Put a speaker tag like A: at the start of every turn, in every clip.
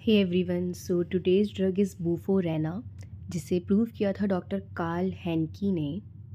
A: Hey everyone, so today's drug is bufo rana, जिसे prove किया था डॉक्टर कार्ल हैंकी ने।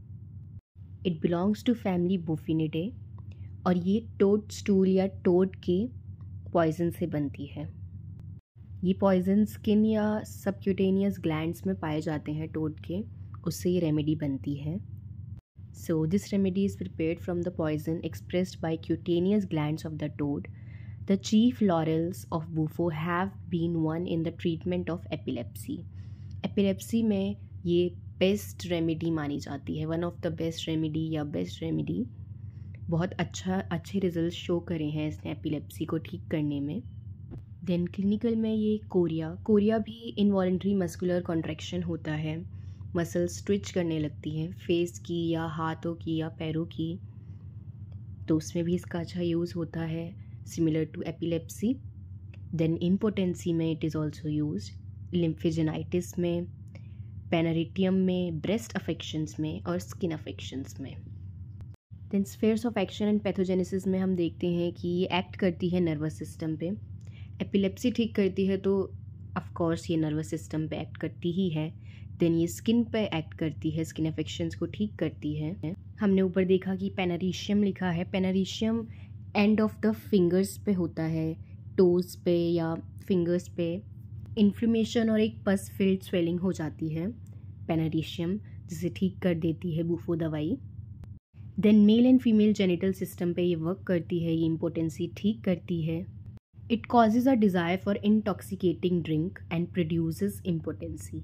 A: It belongs to family bufonidae और ये टोड स्टूल या टोड के पॉइजन से बनती है। ये पॉइजन स्किन या सबक्यूटेनियस ग्लैंड्स में पाए जाते हैं टोड के, उससे ये रेमेडी बनती है। So this remedy is prepared from the poison expressed by cutaneous glands of the toad. The chief laurels of Bufo have been won in the treatment of epilepsy. Epilepsy में ये best remedy मानी जाती है, one of the best remedy या best remedy. बहुत अच्छे result show करे हैं इसने एपिलेप्सी को ठीक करने में। देन क्लिनिकल में ये कोरिया भी इनवॉलेंट्री मस्कुलर कॉन्ट्रैक्शन होता है, मसल्स ट्विच करने लगती हैं फेस की या हाथों की या पैरों की, तो उसमें भी इसका अच्छा यूज़ होता है similar to epilepsy. Then impotency में it is also used, lymphadenitis में, पेनरिटियम में, breast affections में और skin affections में। Then spheres of action and pathogenesis में हम देखते हैं कि ये एक्ट करती है नर्वस सिस्टम पे। एपिलेप्सी ठीक करती है तो ऑफ कोर्स ये नर्वस सिस्टम पे एक्ट करती ही है। देन ये स्किन पे एक्ट करती है, स्किन अफेक्शंस को ठीक करती है। हमने ऊपर देखा कि पेनरिशियम लिखा है, panaritium end of the fingers पे होता है, टोज पे या फिंगर्स पे इन्फ्लेमेशन और एक पस फिल्ड स्वेलिंग हो जाती है पेनरिशियम, जिसे ठीक कर देती है बूफो दवाई। Then male and female genital system पे ये वर्क करती है, ये इम्पोटेंसी ठीक करती है। It causes a desire for intoxicating drink and produces impotency.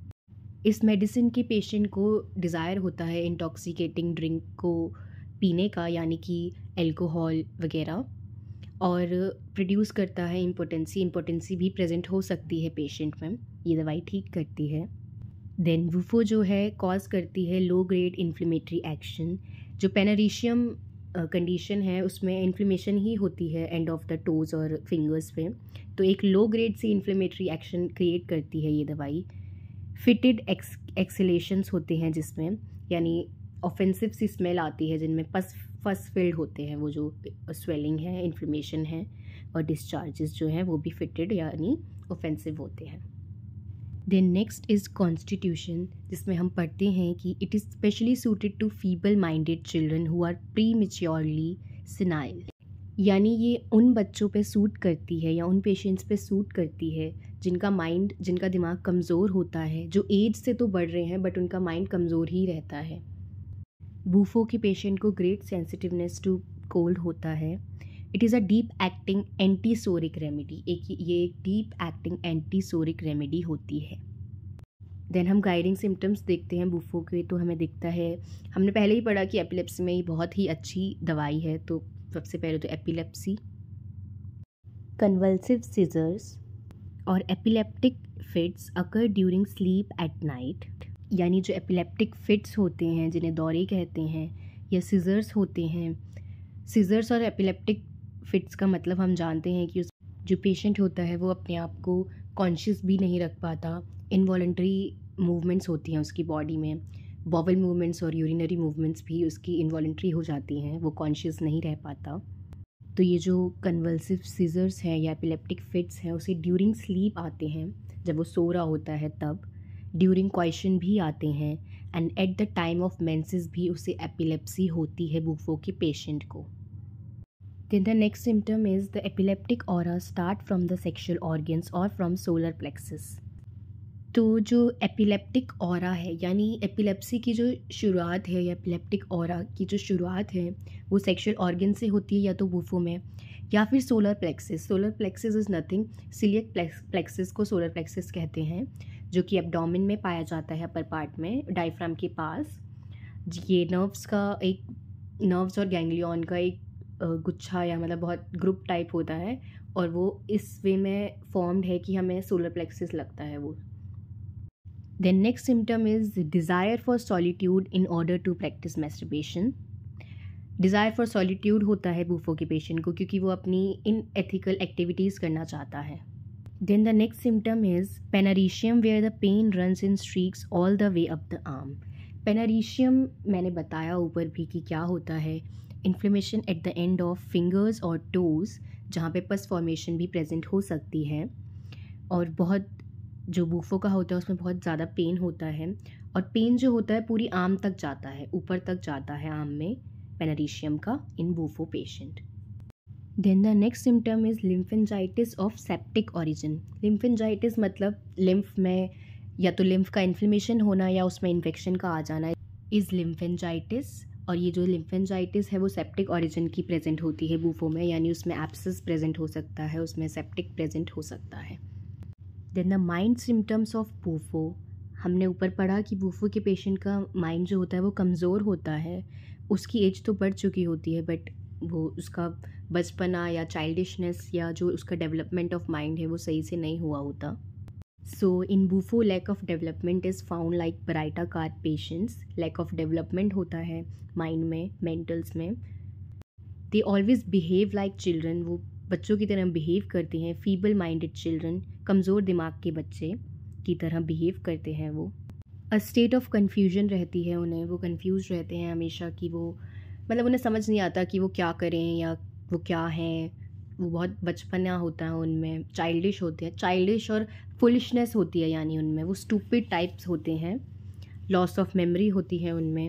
A: इस मेडिसिन के पेशेंट को डिज़ायर होता है इंटॉक्सिकेटिंग ड्रिंक को पीने का, यानी कि एल्कोहल वगैरह, और प्रोड्यूस करता है इम्पोटेंसी भी प्रेजेंट हो सकती है पेशेंट में, ये दवाई ठीक करती है। देन वुफो जो है कॉज करती है लो ग्रेड इन्फ्लेमेटरी एक्शन। जो पेनरिशियम कंडीशन है उसमें इन्फ्लेमेशन ही होती है एंड ऑफ द टोज और फिंगर्स पे, तो एक लो ग्रेड से इन्फ्लेमेटरी एक्शन क्रिएट करती है ये दवाई। फिटेड एक्सलेशंस होते हैं जिसमें, यानी ऑफेंसिव सी स्मेल आती है, जिनमें फस फिल्ड होते हैं, वो जो स्वेलिंग है, इन्फ्लेमेशन है और डिस्चार्जेस जो हैं वो भी फिटेड यानी ऑफेंसिव होते हैं। देन नेक्स्ट इज़ कॉन्स्टिट्यूशन, जिसमें हम पढ़ते हैं कि it is specially suited to feeble minded children who are prematurely senile, यानी ये उन बच्चों पे सूट करती है या उन पेशेंट्स पे सूट करती है जिनका दिमाग कमज़ोर होता है, जो एज से तो बढ़ रहे हैं बट उनका माइंड कमज़ोर ही रहता है। बूफो के पेशेंट को ग्रेट सेंसिटिवनेस टू कोल्ड होता है। It is a deep acting antipsoric remedy, ये एक डीप एक्टिंग एंटीसोरिक रेमेडी होती है। देन हम गाइडिंग सिम्टम्स देखते हैं बूफो के, तो हमें दिखता है, हमने पहले ही पढ़ा कि एपिलेप्सी में ये बहुत ही अच्छी दवाई है। तो सबसे पहले तो एपिलेप्सी, कन्वल्सिव सीजर्स और epileptic fits occur during sleep at night, यानी जो एपिलेप्टिक फिट्स होते हैं जिन्हें दौरे कहते हैं, या सीजर्स होते हैं। सीजर्स और एपिलेप्टिक फिट्स का मतलब हम जानते हैं कि जो पेशेंट होता है वो अपने आप को कॉन्शियस भी नहीं रख पाता, इनवॉलेंट्री मूवमेंट्स होती हैं उसकी बॉडी में, बॉवल मूवमेंट्स और यूरिनरी मूवमेंट्स भी उसकी इनवॉलेंट्री हो जाती हैं, वो कॉन्शियस नहीं रह पाता। तो ये जो कन्वल्सिव सीजर्स हैं या एपिलेप्टिक फिट्स हैं उसे ड्यूरिंग स्लीप आते हैं, जब वो सो रहा होता है तब। ड्यूरिंग क्वेश्चन भी आते हैं and at the time of menses भी उसे एपिलेप्सी होती है बूफो के पेशेंट को। Then the next symptom is the epileptic aura start from the sexual organs or from solar plexus. तो जो एपिलेप्टिक ऑरा है, यानी एपिलेप्सी की जो शुरुआत है या एपिलेप्टिक ऑरा की जो शुरुआत है वो सेक्शुअल ऑर्गन से होती है, या तो बूफो में या फिर solar plexus. Solar plexus is nothing, coeliac plexus को सोलर प्लेक्सिस कहते हैं, जो कि एब्डोमेन में पाया जाता है, अपर पार्ट में, डायफ्राम के पास। ये नर्व्स और गैंग्लियन का एक गुच्छा या मतलब बहुत ग्रुप टाइप होता है, और वो इस वे में फॉर्म्ड है कि हमें सोलर प्लेक्सिस लगता है वो। Then next symptom is desire for solitude in order to practice masturbation. Desire for solitude होता है बूफो के पेशेंट को, क्योंकि वो अपनी इन एथिकल एक्टिविटीज़ करना चाहता है। Then the next symptom is panaritium where the pain runs in streaks all the way up the arm. Panaritium मैंने बताया ऊपर भी कि क्या होता है, inflammation at the end of fingers और टोज, जहाँ पे पस फॉर्मेशन भी प्रेजेंट हो सकती है। और बहुत जो बूफो का होता है उसमें बहुत ज़्यादा पेन होता है, और पेन जो होता है पूरी आर्म तक जाता है, ऊपर तक जाता है आर्म में पेनरिशियम का in bufo patient. Then the next symptom is lymphangitis of septic origin. Lymphangitis मतलब लिम्फ में या तो लिम्फ का इन्फ्लेमेशन होना या उसमें इन्फेक्शन का आ जाना इज़ लिम्फेंजाइटिस। और ये जो लिम्फेंजाइटिस है वो सेप्टिक ऑरिजिन की प्रेजेंट होती है बूफो में, यानी उसमें एब्सेस प्रेजेंट हो सकता है, उसमें सेप्टिक प्रेजेंट हो सकता है। Then the mind symptoms of bufo, हमने ऊपर पढ़ा कि बूफो के पेशेंट का माइंड जो होता है वो कमज़ोर होता है। उसकी एज तो बढ़ चुकी होती है, बट वो उसका बचपना या चाइल्डिशनेस या जो उसका डेवलपमेंट ऑफ माइंड है वो सही से नहीं हुआ होता। So in bufo lack of development is found like baryta carb patients. Lack of development होता है माइंड में, मेंटल्स में। They always behave like children, वो बच्चों की तरह बिहेव करते हैं। फीबल माइंडेड चिल्ड्रन, कमज़ोर दिमाग के बच्चे की तरह बिहेव करते हैं वो। अ स्टेट ऑफ कन्फ्यूजन रहती है उन्हें, वो कन्फ्यूज रहते हैं हमेशा कि वो मतलब उन्हें समझ नहीं आता कि वो क्या करें या वो क्या हैं। वो बहुत बचपना होता है उनमें, चाइल्डिश होते हैं, चाइल्डिश और फुलिशनेस होती है, यानी उनमें वो स्टूपिड टाइप्स होते हैं। लॉस ऑफ मेमोरी होती है उनमें।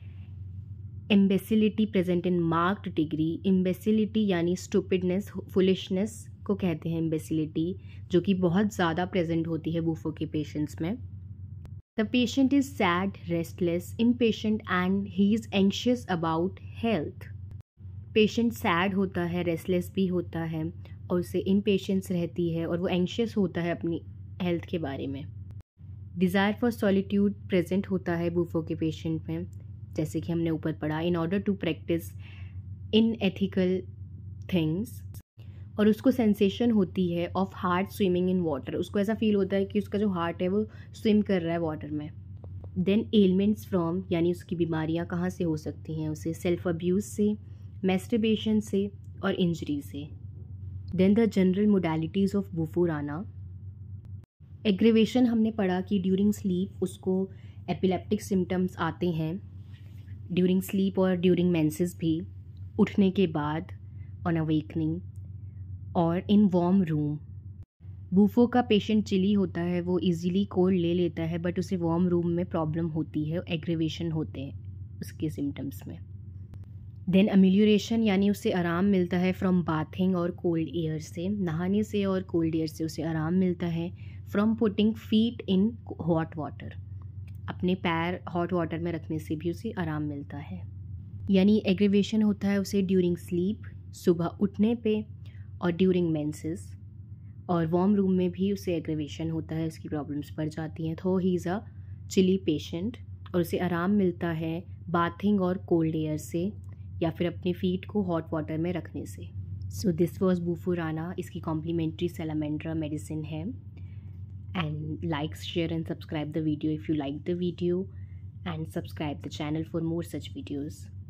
A: Imbecility present in marked degree. Imbecility यानी स्टूपिडनेस, फुलिशनेस को कहते हैं इम्बेसिलिटी, जो कि बहुत ज़्यादा प्रेजेंट होती है बूफो के पेशेंट्स में। The patient is sad, restless, impatient and he is anxious about health. Patient sad होता है, रेस्टलेस भी होता है और उसे इम्पेशेंस रहती है और वो एंशियस होता है अपनी हेल्थ के बारे में। डिज़ायर फॉर सॉलिट्यूड प्रेजेंट होता है बूफो के पेशेंट में, जैसे कि हमने ऊपर पढ़ा, in order to practice in ethical things. और उसको सेंसेशन होती है of heart swimming in water, उसको ऐसा फील होता है कि उसका जो हार्ट है वो स्विम कर रहा है वाटर में। देन एलिमेंट्स फ्रॉम, यानी उसकी बीमारियां कहाँ से हो सकती हैं उसे, सेल्फ अब्यूज़ से, मैस्टरबेशन से और इंजरी से। Then the general modalities of bufo rana. Aggravation हमने पढ़ा कि ड्यूरिंग स्लीप उसको एपिलेप्टिक सिम्टम्स आते हैं, ड्यूरिंग स्लीप और ड्यूरिंग मेंसेस भी, उठने के बाद ऑन अवेकनिंग, और इन वार्म रूम। बूफो का पेशेंट चिली होता है, वो इजीली कोल्ड ले लेता है, बट उसे वार्म रूम में प्रॉब्लम होती है, एग्रेवेशन होते हैं उसके सिम्टम्स में। देन अमिल्यूरेशन, यानी उसे आराम मिलता है फ्रॉम बाथिंग और कोल्ड एयर से, नहाने से और कोल्ड एयर से उसे आराम मिलता है। From putting feet in hot water, अपने पैर हॉट वाटर में रखने से भी उसे आराम मिलता है। यानी एग्रेवेशन होता है उसे ड्यूरिंग स्लीप, सुबह उठने पे, और ड्यूरिंग मेंसेस, और वार्म रूम में भी उसे एग्रेवेशन होता है, उसकी प्रॉब्लम्स बढ़ जाती हैं। तो he is a chilly patient और उसे आराम मिलता है बाथिंग और कोल्ड एयर से या फिर अपने फीट को हॉट वाटर में रखने से। सो दिस वॉज बुफुराना, इसकी कॉम्प्लीमेंट्री सैलामेंड्रा मेडिसिन है। And like, share and subscribe the video if you like the video, and subscribe the channel for more such videos.